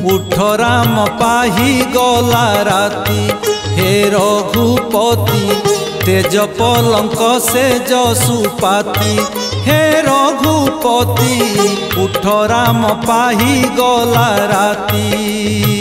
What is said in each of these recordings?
उठ राम पाही गला राती। हे रघुपति तेज पलंक से जसुपाती। हे रघुपति उठ राम पाही गला राती।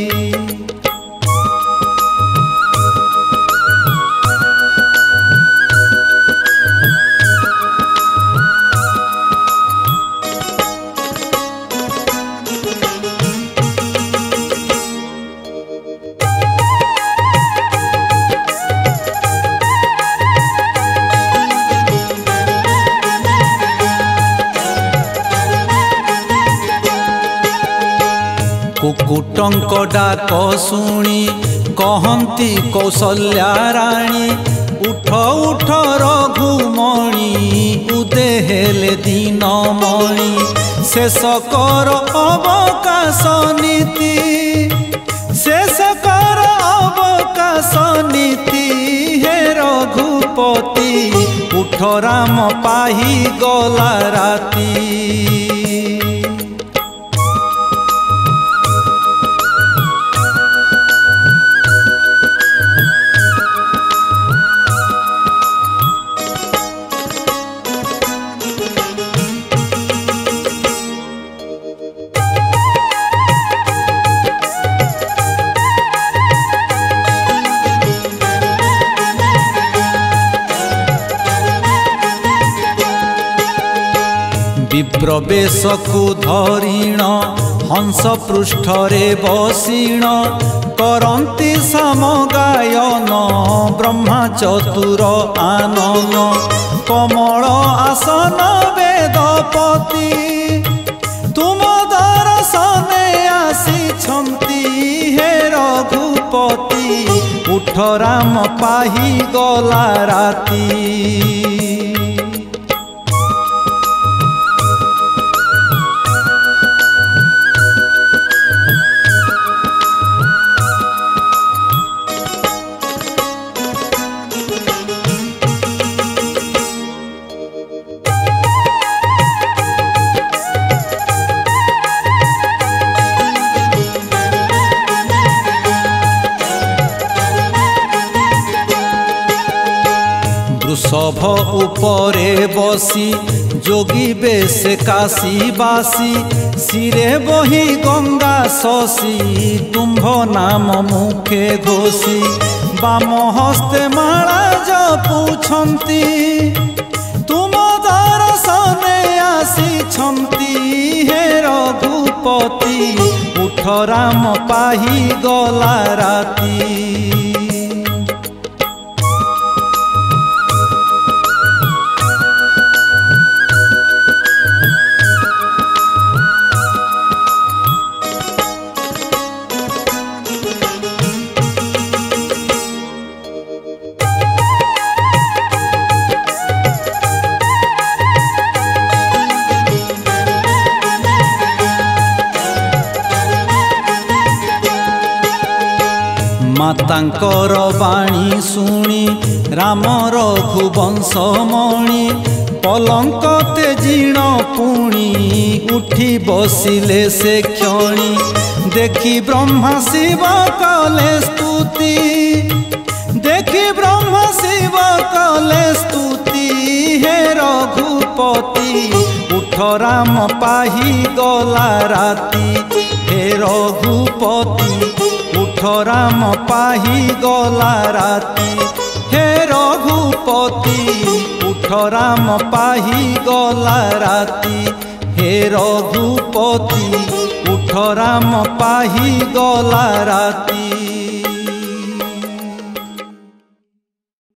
कुकुटंक डाक शुणी कहती कौशल्या राणी। उठ उठ रघुमणि उदेहेले दीनमणि। शेष कर अवकाश नीति शेष कर अवकाश नीति। हे रघुपति उठ राम पाही गला राती। विप्रवेश को धरिण हंस पृष्ठरे बसीण। करंती समगायन ब्रह्मा चतुर आनन। कमल आसन वेदपति तुम दर्शने आसीछंती। हे रघुपति उठ राम पाही गला राती। वृषभ उपरे बसी जोगी बेश काशी बासी। सिरे बही गंगा शशि तुम्भ नाम मुखे घोषी। बाम हस्ते माला जपुछंती तुम दर्शने आसीछंती। हे रघुपति उठ राम पाही गला राती। मातांकर बाणी शुणी राम रघुवंशमणि। पलंक तेजीण पुणी उठी बसिले से क्षणी। देखी ब्रह्मा शिव कले स्तुति देखी ब्रह्मा शिव कले स्तुति। हे रघुपति उठ राम पाही गला राती। हे रघुपति उठ राम पाही गला राती। हे रघुपति उठ राम पाही गला राती। हे रघुपति उठ राम पाही गला राती।